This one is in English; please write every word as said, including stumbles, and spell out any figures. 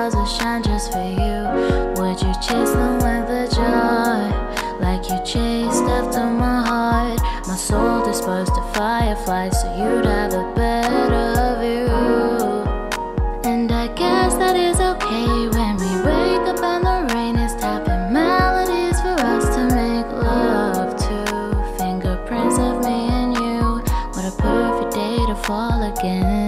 stars will shine just for you. Would you chase them with the joy, like you chased after my heart? My soul dispersed to fireflies so you'd have a better view. And I guess that is okay when we wake up and the rain is tapping melodies for us to make love to. Fingerprints of me and you, what a perfect day to fall again.